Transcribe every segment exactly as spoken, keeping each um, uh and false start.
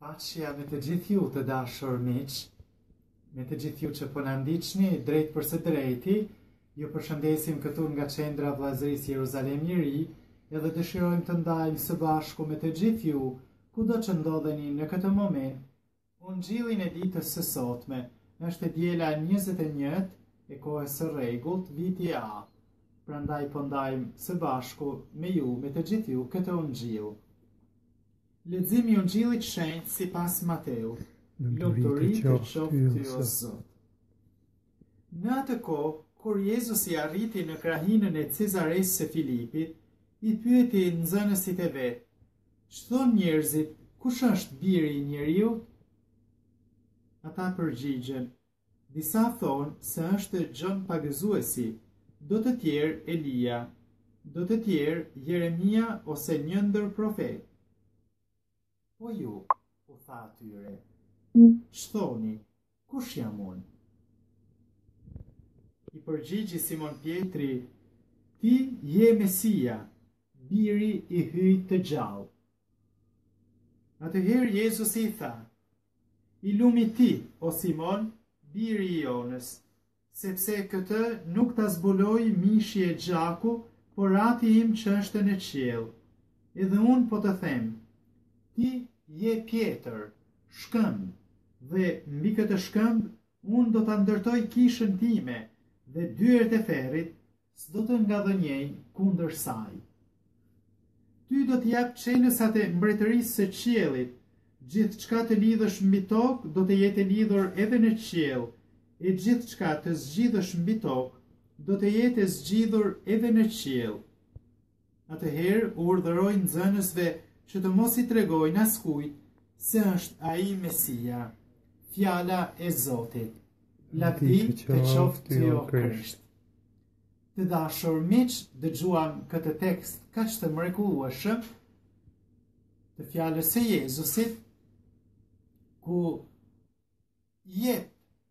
Paqja me të gjithë ju të dashur miq, me të gjithë ju që po na ndiqni drejt për së drejti, ju përshëndesim këtu nga qendra vllazërisë Jeruzalem i Ri, edhe dëshirojmë të ndajmë së bashku me të gjithë ju, kudo që ndodheni në këtë moment. Ungjillin e ditës së sotme është e diela njëzet e njëtë e kohës së rregullt, viti A. Prandaj po ndajmë së bashku me ju, me të gjithë ju, këtë ungjill. Leximi i Ungjillit shenjtë sipas Mateut. Lumturi të qoftë ty o Zot. Në atë kohë, kur Jezusi arriti në krahinën e Cezaresë së Filipit, i pyeti nxënësit e vet: "Ç'thon njerëzit, kush është biri i njeriut?" Ata përgjigjen: "Disa thonë se është Gjon Pagëzuesi, do të tjerë Elia, do të tjerë Jeremia ose një ndër profetë." "Po ju," u tha atyre, "ç'thoni, kush jam unë?" I përgjigji Simon Pietri: "Ti je Mesia, biri i hyjtë të gjallë." Atëherë Jezusi i tha: "I lumi ti, o Simon, biri i Jonës, sepse këtë nuk ta zbuloi mishi e gjaku, por Ati im që është në qiell. Edhe unë po të them, ti je Pjetër, shkëmb, dhe mbi këtë shkëmb unë do ta ndërtoj kishën time, dhe dyert e ferrit s'do të ngadhënjejnë kundër saj. Ty do t'jap çelësat e mbretërisë së qiellit, gjithçka të lidhësh mbi tokë do të jetë lidhur edhe në qiell, e gjithçka të zgjidhësh mbi tokë do të jetë e zgjidhur edhe në qiell." Atëherë u urdhëroi nxënësve që të mos i tregojnë askujt se është ai Mesia, fjala e Zotit. Lavdi të qoftë ty o Krisht. Të dashur miq, dëgjuam këtë tekst kaq të mrekullueshëm të fjalës së Jezusit, ku jep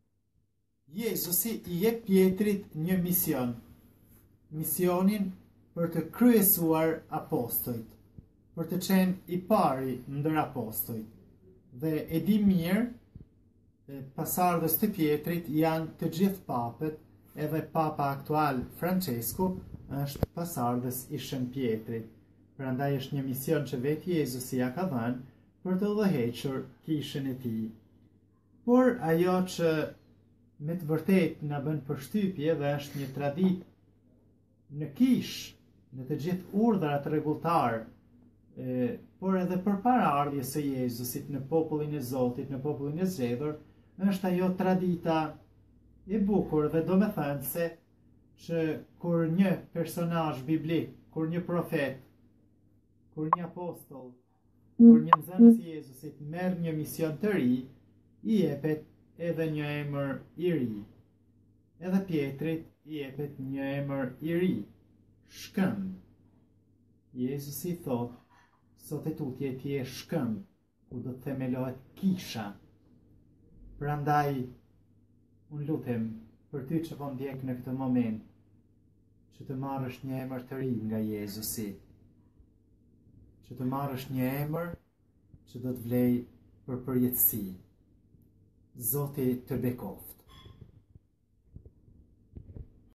Jezusi i jep Pietrit një mision, misionin për të kryesuar apostujt, për të qenë i pari ndër apostujt. Dhe e di mirë, pasardhës të Pietrit janë të gjithë papët, edhe papa aktual Francesku është pasardhës i Shën Pietrit. Prandaj është një mision që vetë Jezusi ja ka dhënë për të udhëhequr kishën e tij. Por ajo që me të vërtet na bën përshtypje dhe është një traditë në kishë, në të gjithë urdhrat rregulltar, por edhe përpara ardhjes së Jezusit në popullin e Zotit, në popullin e zgjedhur, është ajo tradita e bukur dhe domethënëse që kur një personazh biblik, kur një profet, kur një apostoll, kur një nxënës i Jezusit merr një mision të ri, i jepet edhe një emër i ri. Edhe Pietrit i jepet një emër i ri, shkëmb. Jezusi thotë: "Sot e tutje ti je shkëmb, ku do të themelohet kisha." Prandaj, unë lutem për ty që po ndjek në këtë moment, që të marrësh një emër të ri nga Jezusi, që të marrësh një emër që do të vlej për përjetësi. Zoti të bekoft.